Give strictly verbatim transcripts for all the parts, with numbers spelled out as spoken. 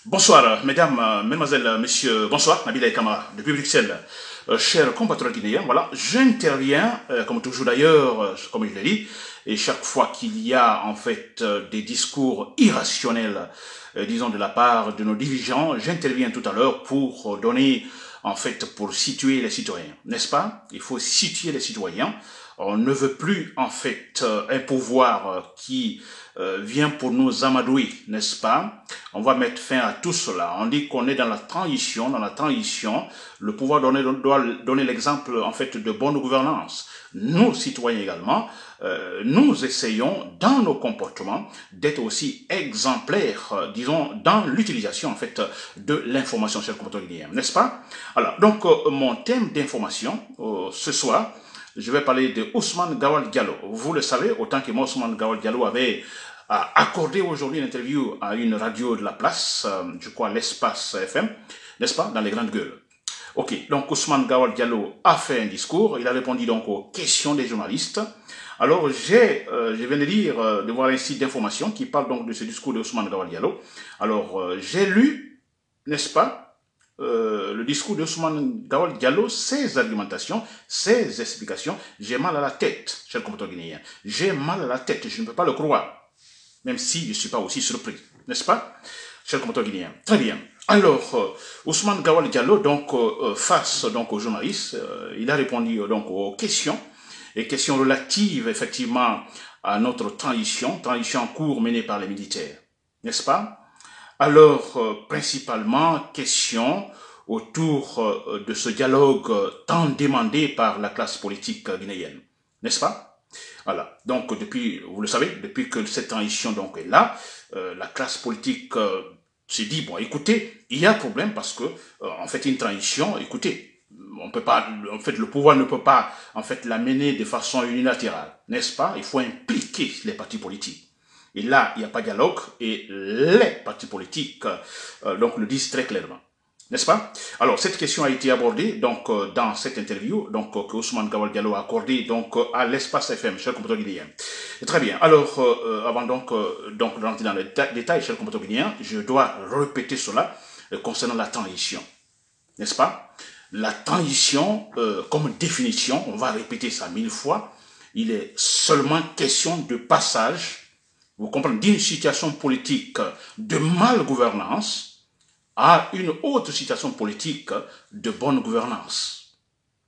Bonsoir, mesdames, euh, mesdemoiselles, messieurs, bonsoir, Nabila et Kamara, depuis Bruxelles. Euh, chers compatriotes guinéens, voilà, j'interviens, euh, comme toujours d'ailleurs, euh, comme je l'ai dit, et chaque fois qu'il y a en fait euh, des discours irrationnels, euh, disons de la part de nos dirigeants, j'interviens tout à l'heure pour donner, en fait, pour situer les citoyens, n'est-ce pas? Il faut situer les citoyens. On ne veut plus, en fait, euh, un pouvoir euh, qui euh, vient pour nous amadouer, n'est-ce pas? On va mettre fin à tout cela. On dit qu'on est dans la transition. Dans la transition, le pouvoir donner, doit donner l'exemple, en fait, de bonne gouvernance. Nous, citoyens également, euh, nous essayons, dans nos comportements, d'être aussi exemplaires, euh, disons, dans l'utilisation, en fait, de l'information sur le compteur guinéen, n'est-ce pas? Alors, donc, euh, mon thème d'information, euh, ce soir, je vais parler de Ousmane Gawal Diallo. Vous le savez, autant que moi, Ousmane Gawal Diallo avait euh, accordé aujourd'hui une interview à une radio de la place, euh, je crois l'Espace F M, n'est-ce pas, dans les grandes gueules. Ok, donc Ousmane Gawal Diallo a fait un discours, il a répondu donc aux questions des journalistes. Alors, j'ai, euh, je viens de lire, euh, de voir un site d'information qui parle donc de ce discours de Ousmane Gawal Diallo. Alors, euh, j'ai lu, n'est-ce pas, Euh, le discours de Ousmane Gawal Diallo, ses argumentations, ses explications. J'ai mal à la tête, cher compatriote guinéen. J'ai mal à la tête, je ne peux pas le croire. Même si je ne suis pas aussi surpris, n'est-ce pas, cher compatriote guinéen? Très bien. Alors, euh, Ousmane Gawal Diallo, donc, euh, face donc, aux journalistes, euh, il a répondu euh, donc, aux questions, et questions relatives, effectivement, à notre transition, transition en cours menée par les militaires, n'est-ce pas? Alors, euh, principalement, question autour euh, de ce dialogue euh, tant demandé par la classe politique euh, guinéenne, n'est-ce pas? Voilà. Donc, depuis, vous le savez, depuis que cette transition donc, est là, euh, la classe politique euh, s'est dit, bon, écoutez, il y a problème parce que, euh, en fait, une transition, écoutez, on peut pas, en fait, le pouvoir ne peut pas, en fait, la mener de façon unilatérale, n'est-ce pas? Il faut impliquer les partis politiques. Et là, il n'y a pas de dialogue et les partis politiques euh, donc, le disent très clairement. N'est-ce pas? Alors, cette question a été abordée donc, euh, dans cette interview donc, euh, que Ousmane Gawal Diallo a accordée donc, euh, à l'Espace F M, cher compatriote guinéen. Très bien. Alors, euh, avant donc, euh, donc, de rentrer dans les détails, cher compatriote guinéen, je dois répéter cela euh, concernant la transition. N'est-ce pas? La transition, euh, comme définition, on va répéter ça mille fois, il est seulement question de passage, vous comprenez, d'une situation politique de mal-gouvernance à une autre situation politique de bonne gouvernance.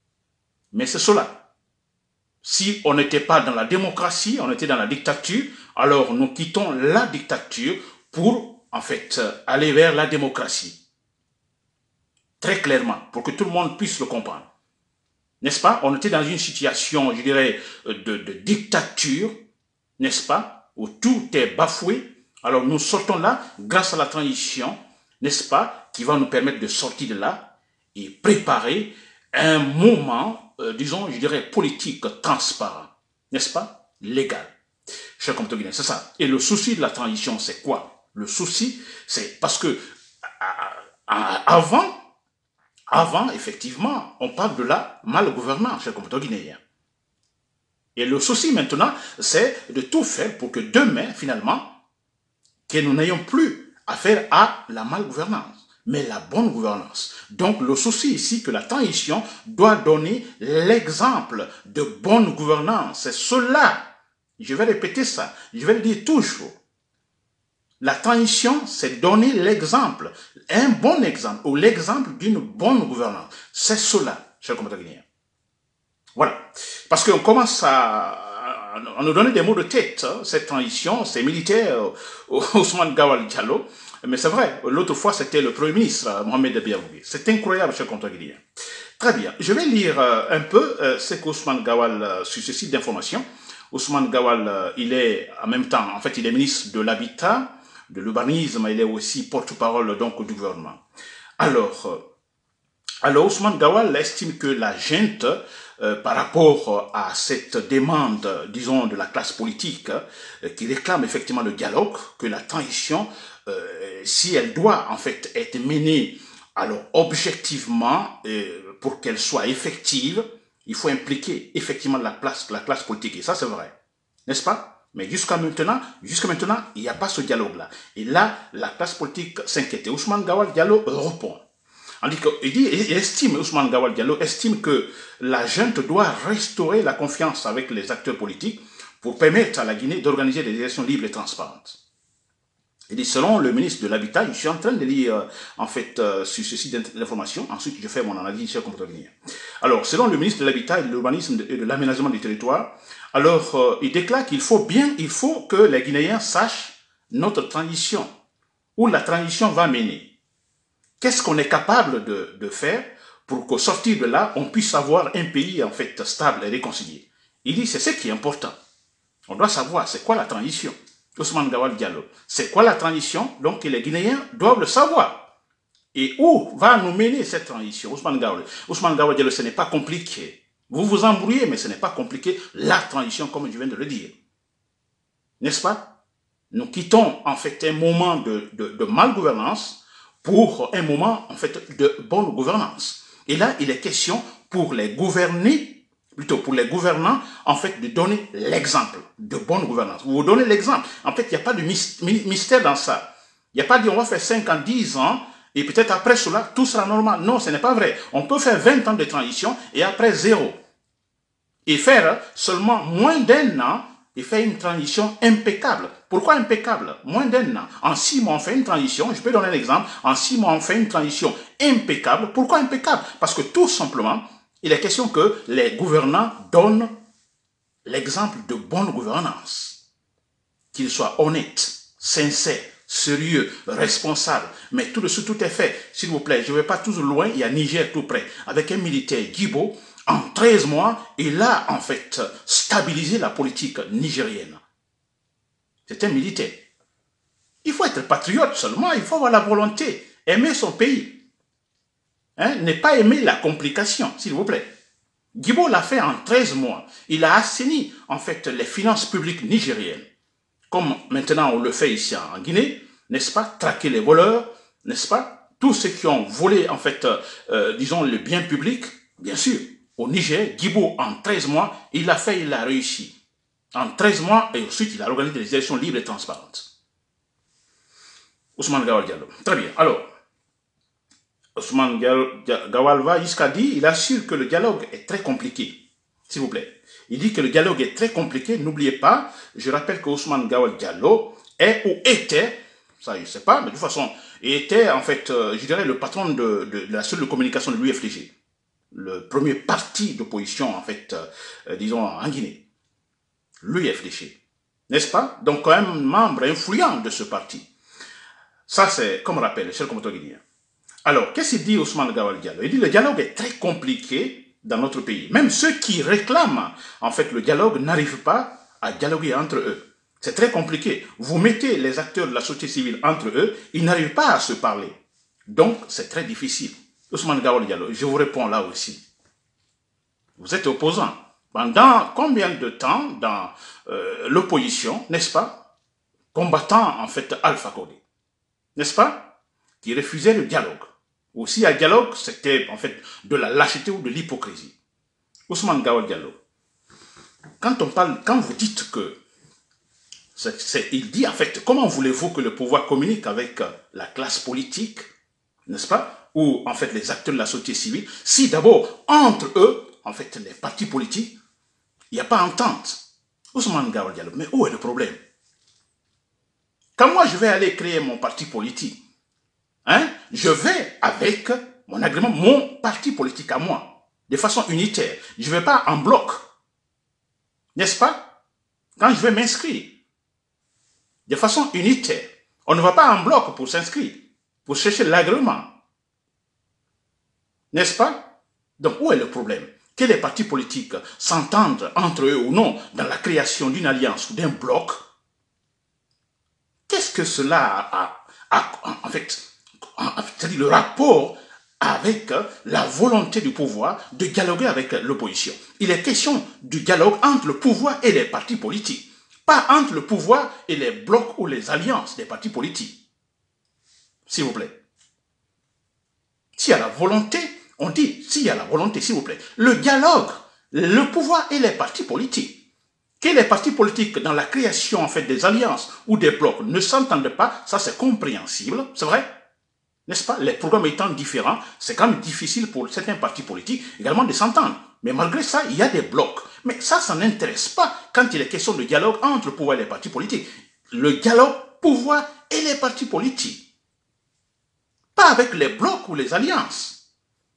Mais c'est cela. Si on n'était pas dans la démocratie, on était dans la dictature, alors nous quittons la dictature pour, en fait, aller vers la démocratie. Très clairement, pour que tout le monde puisse le comprendre. N'est-ce pas? On était dans une situation, je dirais, de, de dictature, n'est-ce pas? Où tout est bafoué. Alors nous sortons là grâce à la transition, n'est-ce pas, qui va nous permettre de sortir de là et préparer un moment, euh, disons, je dirais, politique transparent, n'est-ce pas, légal. Chers compatriotes guinéens, c'est ça. Et le souci de la transition, c'est quoi? Le souci, c'est parce que avant, avant, effectivement, on parle de la malgouvernance, chers compatriotes guinéens. Et le souci maintenant, c'est de tout faire pour que demain, finalement, que nous n'ayons plus affaire à la malgouvernance, mais la bonne gouvernance. Donc le souci ici, que la transition doit donner l'exemple de bonne gouvernance. C'est cela, je vais répéter ça, je vais le dire toujours. La transition, c'est donner l'exemple, un bon exemple, ou l'exemple d'une bonne gouvernance. C'est cela, chers compatriotes guinéens. Voilà. Parce qu'on commence à, à nous donner des mots de tête, hein, cette transition, c'est militaire, euh, Ousmane Gawal Diallo. Mais c'est vrai, l'autre fois, c'était le Premier ministre, Mohamed Biabougui. C'est incroyable, cher compatriote guinéen. Très bien. Je vais lire euh, un peu euh, ce qu'Ousmane Gawal, euh, sur ce site d'information. Ousmane Gawal, euh, il est, en même temps, en fait, il est ministre de l'Habitat, de l'urbanisme, il est aussi porte-parole, donc, du gouvernement. Alors, euh, alors Ousmane Gawal estime que la junte, Euh, par rapport à cette demande, disons, de la classe politique, euh, qui réclame effectivement le dialogue, que la transition, euh, si elle doit en fait être menée, alors objectivement, euh, pour qu'elle soit effective, il faut impliquer effectivement la, place, la classe politique. Et ça, c'est vrai. N'est-ce pas? Mais jusqu'à maintenant, jusqu'à maintenant, il n'y a pas ce dialogue-là. Et là, la classe politique s'inquiète. Ousmane Gawal Diallo répond. Il dit, il estime, Ousmane Gawal Diallo estime que la junte doit restaurer la confiance avec les acteurs politiques pour permettre à la Guinée d'organiser des élections libres et transparentes. Il dit, selon le ministre de l'Habitat, je suis en train de lire, euh, en fait, euh, sur ce site d'information, ensuite je fais mon analyse sur le comportement guinéen. Alors, selon le ministre de l'Habitat et de l'Urbanisme et de l'Aménagement du territoire, alors, euh, il déclare qu'il faut bien, il faut que les Guinéens sachent notre transition, où la transition va mener. Qu'est-ce qu'on est capable de, de faire pour qu'au sortir de là, on puisse avoir un pays, en fait, stable et réconcilié. Il dit, c'est ce qui est important. On doit savoir, c'est quoi la transition. Ousmane Gawal Diallo. C'est quoi la transition? Donc les Guinéens doivent le savoir. Et où va nous mener cette transition? Ousmane Gawal. Ousmane Gawal Diallo, ce n'est pas compliqué. Vous vous embrouillez, mais ce n'est pas compliqué. La transition, comme je viens de le dire. N'est-ce pas? Nous quittons en fait un moment de, de, de malgouvernance pour un moment en fait de bonne gouvernance. Et là, il est question pour les gouvernés, plutôt pour les gouvernants, en fait, de donner l'exemple de bonne gouvernance. Vous vous donnez l'exemple. En fait, il n'y a pas de mystère dans ça. Il n'y a pas de dire on va faire cinq ans, dix ans, et peut-être après cela, tout sera normal. Non, ce n'est pas vrai. On peut faire vingt ans de transition et après zéro. Et faire seulement moins d'un an et faire une transition impeccable. Pourquoi impeccable? Moins d'un an. En six mois, on fait une transition. Je peux donner un exemple. En six mois, on fait une transition impeccable. Pourquoi impeccable? Parce que tout simplement, il est question que les gouvernants donnent l'exemple de bonne gouvernance. Qu'ils soient honnêtes, sincères, sérieux, responsables. Mais tout de suite, tout est fait. S'il vous plaît, je ne vais pas toujours loin, il y a Niger tout près. Avec un militaire, Guibo, en treize mois, il a en fait stabilisé la politique nigérienne. C'est un militaire. Il faut être patriote seulement, il faut avoir la volonté, aimer son pays. Hein, ne pas aimer la complication, s'il vous plaît. Guibo l'a fait en treize mois. Il a assaini, en fait, les finances publiques nigériennes. Comme maintenant on le fait ici en Guinée, n'est-ce pas? Traquer les voleurs, n'est-ce pas? Tous ceux qui ont volé, en fait, euh, disons, le bien public, bien sûr. Au Niger, Guibo, en treize mois, il a fait, il a réussi. En treize mois, et ensuite, il a organisé des élections libres et transparentes. Ousmane Gawal Diallo. Très bien. Alors, Ousmane Gawal va jusqu'à dire, il assure que le dialogue est très compliqué. S'il vous plaît. Il dit que le dialogue est très compliqué. N'oubliez pas, je rappelle que Ousmane Gawal Diallo est ou était, ça je ne sais pas, mais de toute façon, il était en fait, euh, je dirais, le patron de, de, de la seule communication de l'U F D G. Le premier parti d'opposition, en fait, euh, disons, en Guinée. L'U F D G. N'est-ce pas? Donc, quand même, membre influent de ce parti. Ça, c'est, comme rappelle, cher combattant guinéen. Alors, qu'est-ce qu'il dit Ousmane Gawal Diallo? Il dit que le dialogue est très compliqué dans notre pays. Même ceux qui réclament, en fait, le dialogue n'arrivent pas à dialoguer entre eux. C'est très compliqué. Vous mettez les acteurs de la société civile entre eux, ils n'arrivent pas à se parler. Donc, c'est très difficile. Ousmane Gawal Diallo, je vous réponds là aussi. Vous êtes opposant. Pendant combien de temps dans euh, l'opposition, n'est-ce pas, combattant en fait Alpha Condé, n'est-ce pas, qui refusait le dialogue. Aussi, à dialogue, c'était en fait de la lâcheté ou de l'hypocrisie. Ousmane Gawal Diallo, quand on parle, quand vous dites que, c'est, c'est, il dit en fait, comment voulez-vous que le pouvoir communique avec la classe politique, n'est-ce pas, ou en fait les acteurs de la société civile, si d'abord, entre eux, en fait, les partis politiques, il n'y a pas entente. Ousmane Gawal Diallo, mais où est le problème? Quand moi je vais aller créer mon parti politique, hein, je vais avec mon agrément, mon parti politique à moi, de façon unitaire. Je ne vais pas en bloc. N'est-ce pas? Quand je vais m'inscrire, de façon unitaire, on ne va pas en bloc pour s'inscrire, pour chercher l'agrément. N'est-ce pas? Donc, où est le problème? Que les partis politiques s'entendent entre eux ou non dans la création d'une alliance ou d'un bloc, qu'est-ce que cela a, a, a en fait, c'est-à-dire le rapport avec la volonté du pouvoir de dialoguer avec l'opposition? Il est question du dialogue entre le pouvoir et les partis politiques, pas entre le pouvoir et les blocs ou les alliances des partis politiques. S'il vous plaît. S'il y a la volonté, on dit, s'il y a la volonté, s'il vous plaît, le dialogue, le pouvoir et les partis politiques. Que les partis politiques, dans la création en fait des alliances ou des blocs, ne s'entendent pas, ça c'est compréhensible, c'est vrai, n'est-ce pas? Les programmes étant différents, c'est quand même difficile pour certains partis politiques également de s'entendre. Mais malgré ça, il y a des blocs. Mais ça, ça n'intéresse pas quand il est question de dialogue entre le pouvoir et les partis politiques. Le dialogue, pouvoir et les partis politiques. Pas avec les blocs ou les alliances.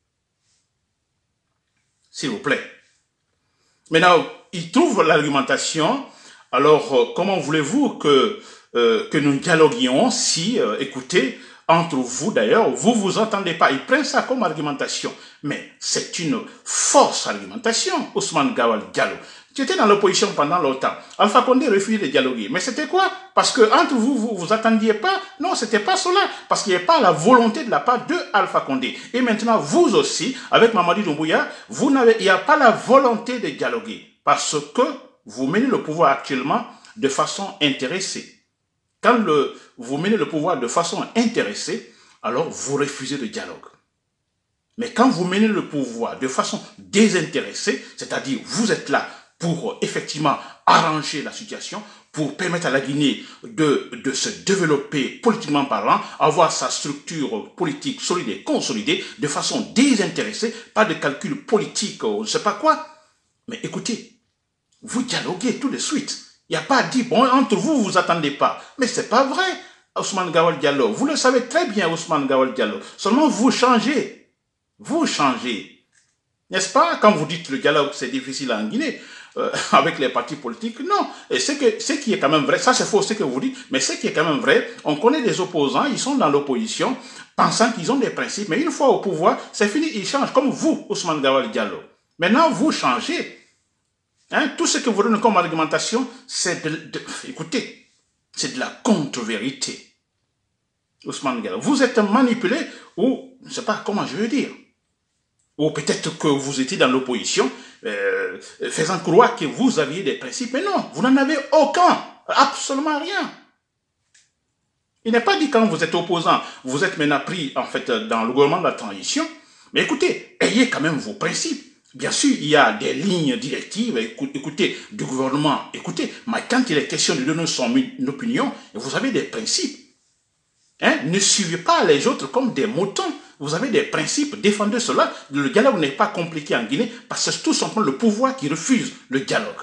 S'il vous plaît. Maintenant, il trouve l'argumentation. Alors, euh, comment voulez-vous que, euh, que nous dialoguions si, euh, écoutez, entre vous d'ailleurs, vous vous entendez pas. Ils prennent ça comme argumentation. Mais c'est une fausse argumentation, Ousmane Gawal Diallo. Tu étais dans l'opposition pendant longtemps. Alpha Condé refusait de dialoguer. Mais c'était quoi? Parce que entre vous, vous vous attendiez pas? Non, c'était pas cela. Parce qu'il n'y a pas la volonté de la part de Alpha Condé. Et maintenant, vous aussi, avec Mamadi Doumbouya, vous n'avez, il n'y a pas la volonté de dialoguer. Parce que vous menez le pouvoir actuellement de façon intéressée. Quand le, vous menez le pouvoir de façon intéressée, alors vous refusez le dialogue. Mais quand vous menez le pouvoir de façon désintéressée, c'est-à-dire vous êtes là pour effectivement arranger la situation, pour permettre à la Guinée de, de se développer politiquement parlant, avoir sa structure politique solide et consolidée de façon désintéressée, pas de calcul politique ou je ne sais pas quoi. Mais écoutez, vous dialoguez tout de suite. Il n'y a pas à dire, bon, entre vous, vous vous attendez pas. Mais ce n'est pas vrai, Ousmane Gawal Diallo. Vous le savez très bien, Ousmane Gawal Diallo. Seulement, vous changez. Vous changez. N'est-ce pas? Quand vous dites le dialogue, c'est difficile en Guinée, euh, avec les partis politiques, non. Et ce, que, ce qui est quand même vrai, ça c'est faux ce que vous dites, mais ce qui est quand même vrai, on connaît des opposants, ils sont dans l'opposition, pensant qu'ils ont des principes, mais une fois au pouvoir, c'est fini, ils changent, comme vous, Ousmane Gawal Diallo. Maintenant, vous changez. Hein, tout ce que vous donnez comme argumentation, c'est de, de... Écoutez, c'est de la contre-vérité. Ousmane Diallo, vous êtes manipulé, ou, je ne sais pas comment je veux dire, ou peut-être que vous étiez dans l'opposition, euh, faisant croire que vous aviez des principes, mais non, vous n'en avez aucun, absolument rien. Il n'est pas dit quand vous êtes opposant, vous êtes maintenant pris, en fait, dans le gouvernement de la transition, mais écoutez, ayez quand même vos principes. Bien sûr, il y a des lignes directives, écoutez, du gouvernement, écoutez, mais quand il est question de donner son opinion, vous avez des principes. Hein? Ne suivez pas les autres comme des moutons. Vous avez des principes, défendez cela. Le dialogue n'est pas compliqué en Guinée parce que c'est tout simplement le pouvoir qui refuse le dialogue.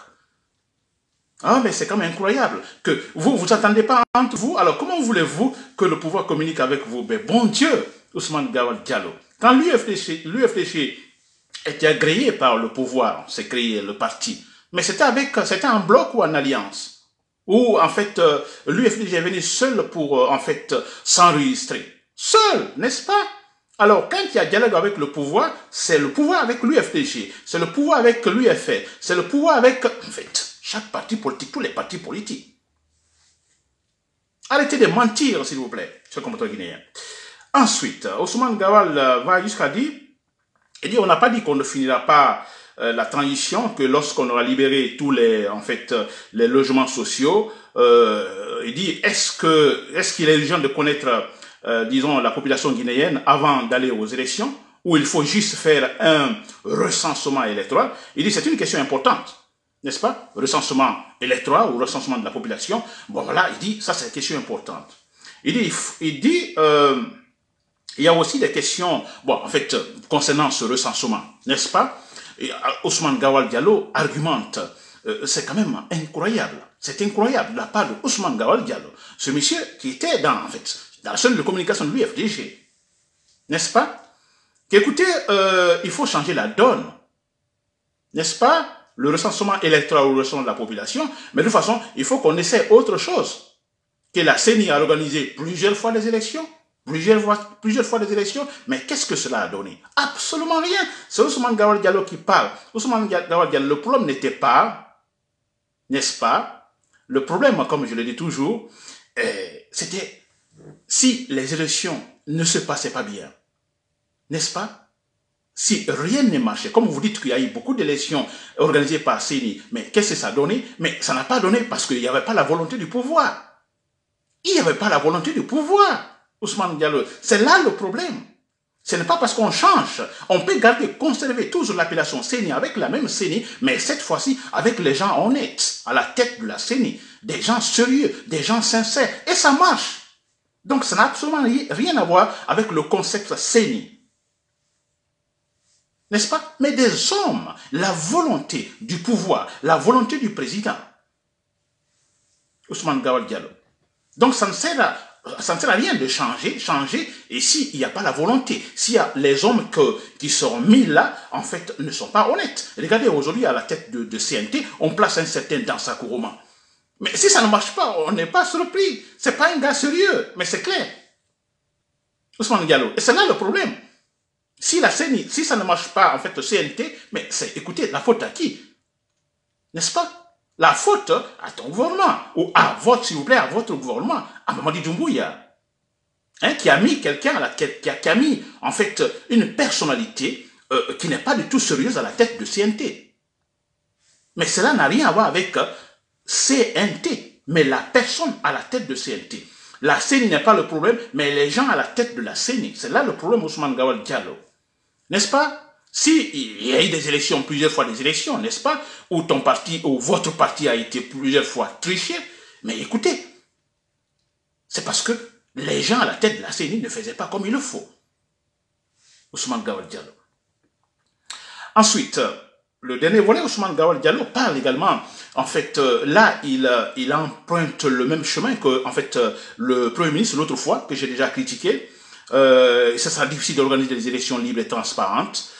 Ah, mais c'est quand même incroyable que vous, vous attendez pas entre vous. Alors, comment voulez-vous que le pouvoir communique avec vous? Ben, bon Dieu, Ousmane Gawal Diallo. Quand l'U F D C, l'U F D C était agréé par le pouvoir, c'est créé le parti. Mais c'était avec, c'était en bloc ou en alliance. Ou en fait, euh, l'U F D G est venu seul pour, euh, en fait, euh, s'enregistrer. Seul, n'est-ce pas? Alors, quand il y a dialogue avec le pouvoir, c'est le pouvoir avec l'U F D G, c'est le pouvoir avec l'U F R, c'est le pouvoir avec, en fait, chaque parti politique, tous les partis politiques. Arrêtez de mentir, s'il vous plaît, ce compatriote guinéen. Ensuite, Ousmane Gawal euh, va jusqu'à dire, il dit, on n'a pas dit qu'on ne finira pas euh, la transition, que lorsqu'on aura libéré tous les, en fait, euh, les logements sociaux, euh, il dit, est-ce que, est-ce qu'il est urgent de connaître, euh, disons, la population guinéenne avant d'aller aux élections, ou il faut juste faire un recensement électoral? Il dit, c'est une question importante, n'est-ce pas? Recensement électoral ou recensement de la population. Bon, voilà, il dit, ça c'est une question importante. Il dit, il dit, euh, il y a aussi des questions, bon, en fait, concernant ce recensement, n'est-ce pas? Et Ousmane Gawal Diallo argumente, euh, c'est quand même incroyable, c'est incroyable de la part de Ousmane Gawal Diallo, ce monsieur qui était dans, en fait, dans la chaîne de communication de l'U F D G, n'est-ce pas? Qu'écoutez, euh, il faut changer la donne, n'est-ce pas? Le recensement électoral ou le recensement de la population, mais de toute façon, il faut qu'on essaie autre chose, que la C E N I a organisé plusieurs fois les élections, Plusieurs fois, plusieurs fois des élections, mais qu'est-ce que cela a donné? Absolument rien. C'est Ousmane Gawal Diallo qui parle. Ousmane Gawal Diallo, le problème n'était pas, n'est-ce pas? Le problème, comme je le dis toujours, eh, c'était si les élections ne se passaient pas bien, n'est-ce pas? Si rien ne marchait, comme vous dites qu'il y a eu beaucoup d'élections organisées par C E N I, mais qu'est-ce que ça a donné? Mais ça n'a pas donné parce qu'il n'y avait pas la volonté du pouvoir. Il n'y avait pas la volonté du pouvoir. Ousmane Diallo, c'est là le problème. Ce n'est pas parce qu'on change. On peut garder, conserver toujours l'appellation C E N I avec la même C E N I, mais cette fois-ci avec les gens honnêtes à la tête de la C E N I. Des gens sérieux, des gens sincères. Et ça marche. Donc ça n'a absolument rien à voir avec le concept C E N I. N'est-ce pas? Mais des hommes, la volonté du pouvoir, la volonté du président. Ousmane Gawal Diallo. Donc ça ne sert à... Ça ne sert à rien de changer, changer, et s'il n'y a pas la volonté, s'il y a les hommes que, qui seront mis là, en fait, ne sont pas honnêtes. Regardez, aujourd'hui, à la tête de, de C N T, on place un certain Dansa Kourouma. Mais si ça ne marche pas, on n'est pas surpris. C'est pas un gars sérieux, mais c'est clair. Ousmane Diallo. Et c'est là le problème. Si la C E N I, si ça ne marche pas, en fait, le C N T, mais c'est, écoutez, la faute à qui? N'est-ce pas? La faute à ton gouvernement, ou à votre, s'il vous plaît, à votre gouvernement, à Mamadi Doumbouya, hein, qui a mis quelqu'un, à la tête, qui a, qui a mis, en fait, une personnalité euh, qui n'est pas du tout sérieuse à la tête de C N T. Mais cela n'a rien à voir avec euh, C N T, mais la personne à la tête de C N T. La C E N I n'est pas le problème, mais les gens à la tête de la C E N I. C'est là le problème, Ousmane Gawal Diallo. N'est-ce pas? Si il y a eu des élections, plusieurs fois des élections, n'est-ce pas, où ton parti, ou votre parti a été plusieurs fois triché, mais écoutez, c'est parce que les gens à la tête de la C E N I ne faisaient pas comme il le faut. Ousmane Gawal Diallo. Ensuite, le dernier volet, Ousmane Gawal Diallo parle également, en fait, euh, là, il, il emprunte le même chemin que, en fait, euh, le Premier ministre, l'autre fois, que j'ai déjà critiqué. Euh, ça sera difficile d'organiser des élections libres et transparentes.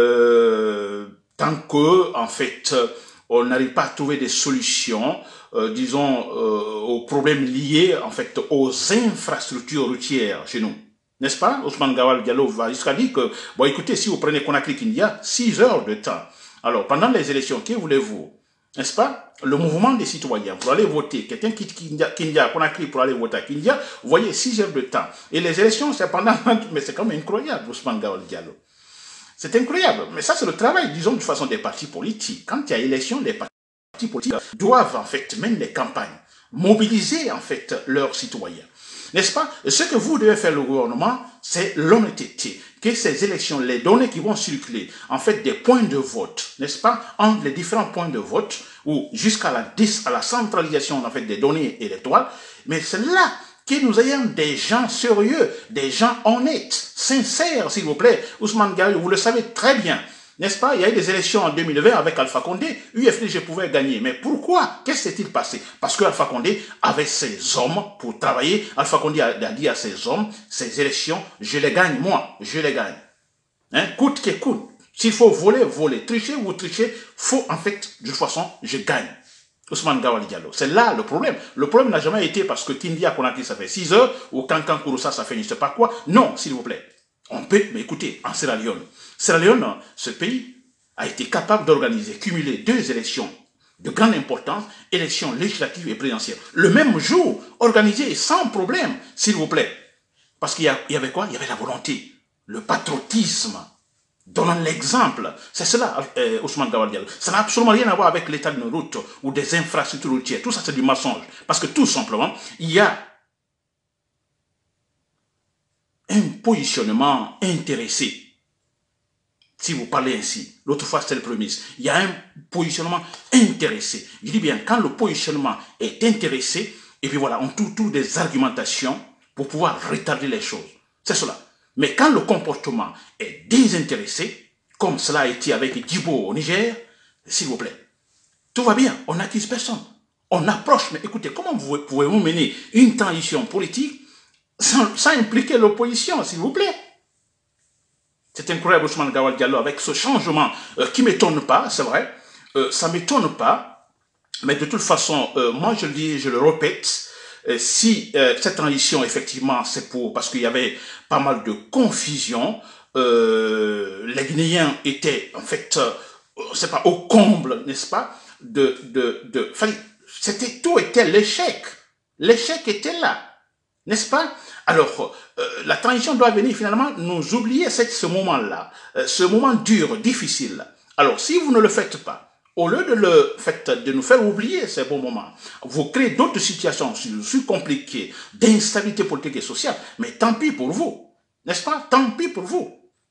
Euh, tant que, en fait, on n'arrive pas à trouver des solutions, euh, disons, euh, aux problèmes liés, en fait, aux infrastructures routières chez nous. N'est-ce pas? Ousmane Gawal Diallo va jusqu'à dire que, bon, écoutez, si vous prenez Conakry-Kindia, six heures de temps. Alors, pendant les élections, que voulez-vous? N'est-ce pas? Le mouvement des citoyens pour aller voter, quelqu'un quitte Kindia, Conakry pour aller voter à Kindia, vous voyez, six heures de temps. Et les élections, c'est pendant, mais c'est quand même incroyable, Ousmane Gawal Diallo. C'est incroyable, mais ça c'est le travail, disons, de façon des partis politiques. Quand il y a élection, les partis politiques doivent en fait, même les campagnes, mobiliser en fait leurs citoyens. N'est-ce pas? Ce que vous devez faire le gouvernement, c'est l'honnêteté. Que ces élections, les données qui vont circuler, en fait des points de vote, n'est-ce pas, entre les différents points de vote, ou jusqu'à la, à la centralisation en fait, des données électorales, mais c'est là que nous ayons des gens sérieux, des gens honnêtes, sincères, s'il vous plaît. Ousmane Gawal, vous le savez très bien, n'est-ce pas? Il y a eu des élections en deux mille vingt avec Alpha Condé, U F D G pouvait gagner. Mais pourquoi? Qu'est-ce qui s'est-il passé? Parce que Alpha Condé avait ses hommes pour travailler. Alpha Condé a, a dit à ses hommes, ces élections, je les gagne, moi, je les gagne. Hein? Coûte que coûte. S'il faut voler, voler. Tricher ou tricher, faut en fait, de toute façon, je gagne. Ousmane Gawal Diallo. C'est là le problème. Le problème n'a jamais été parce que Kindia Conakry, ça fait six heures, ou Kankan Kouroussa, ça fait je ne sais pas quoi. Non, s'il vous plaît. On peut, mais écoutez, en Sierra Leone, Sierra Leone, ce pays a été capable d'organiser, cumuler deux élections de grande importance, élections législatives et présidentielles. Le même jour, organisé sans problème, s'il vous plaît. Parce qu'il y, y avait quoi? Il y avait la volonté, le patriotisme, donnant l'exemple. C'est cela, euh, Ousmane Gawal Diallo. Ça n'a absolument rien à voir avec l'état de nos routes ou des infrastructures routières. Tout ça, c'est du mensonge. Parce que tout simplement, il y a un positionnement intéressé. Si vous parlez ainsi, l'autre fois c'était le Premier ministre, il y a un positionnement intéressé. Je dis bien, quand le positionnement est intéressé, et puis voilà, on trouve, trouve des argumentations pour pouvoir retarder les choses. C'est cela. Mais quand le comportement est désintéressé, comme cela a été avec Djibo au Niger, s'il vous plaît, tout va bien, on n'accuse personne. On approche, mais écoutez, comment vous pouvez-vous mener une transition politique sans, sans impliquer l'opposition, s'il vous plaît? C'est incroyable, Ousmane Gawal Diallo, avec ce changement euh, qui ne m'étonne pas, c'est vrai, euh, ça ne m'étonne pas, mais de toute façon, euh, moi je le dis, je le répète, euh, si euh, cette transition, effectivement, c'est pour, parce qu'il y avait pas mal de confusion, euh, les Guinéens étaient, en fait, euh, c'est pas, au comble, n'est-ce pas, de, de, de, c'était, tout était l'échec, l'échec était là, n'est-ce pas? Alors, euh, la transition doit venir finalement nous oublier cette, ce moment-là, euh, ce moment dur, difficile. Alors, si vous ne le faites pas, au lieu de le fait, de nous faire oublier ces bons moments, vous créez d'autres situations plus compliquées, d'instabilité politique et sociale, mais tant pis pour vous, n'est-ce pas? Tant pis pour vous.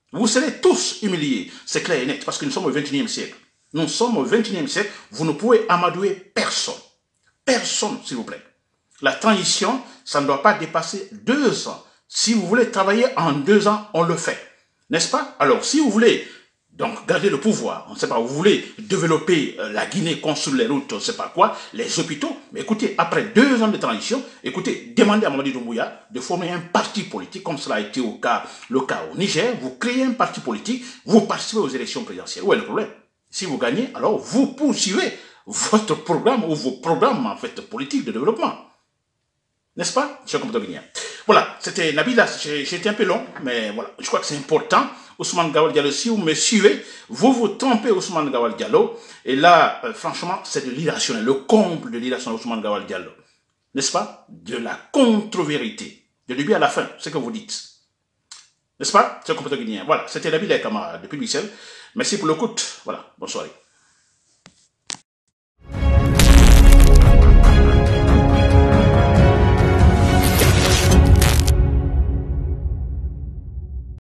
Vous serez tous humiliés, c'est clair et net, parce que nous sommes au vingt et unième siècle. Nous sommes au vingt et unième siècle, vous ne pouvez amadouer personne. Personne, s'il vous plaît. La transition, ça ne doit pas dépasser deux ans. Si vous voulez travailler en deux ans, on le fait. N'est-ce pas? Alors, si vous voulez donc garder le pouvoir, on ne sait pas, vous voulez développer la Guinée, construire les routes, on ne sait pas quoi, les hôpitaux, mais écoutez, après deux ans de transition, écoutez, demandez à Mamadi Doumbouya de former un parti politique, comme cela a été au cas, le cas au Niger, vous créez un parti politique, vous participez aux élections présidentielles. Où est le problème? Si vous gagnez, alors vous poursuivez votre programme ou vos programmes en fait politiques de développement. N'est-ce pas, cher compatriote guinéen? Voilà, c'était Nabila, j'ai été un peu long, mais voilà, je crois que c'est important. Ousmane Gawal Diallo, si vous me suivez, vous vous trompez Ousmane Gawal Diallo, et là, euh, franchement, c'est de l'irrationnel, le comble de l'irrationnel Ousmane Gawal Diallo. N'est-ce pas? De la contre-vérité, de début à la fin, ce que vous dites. N'est-ce pas, cher compatriote guinéen? Voilà, c'était Nabila Kamara depuis Bruxelles. Merci pour l'écoute. Voilà, bonne soirée.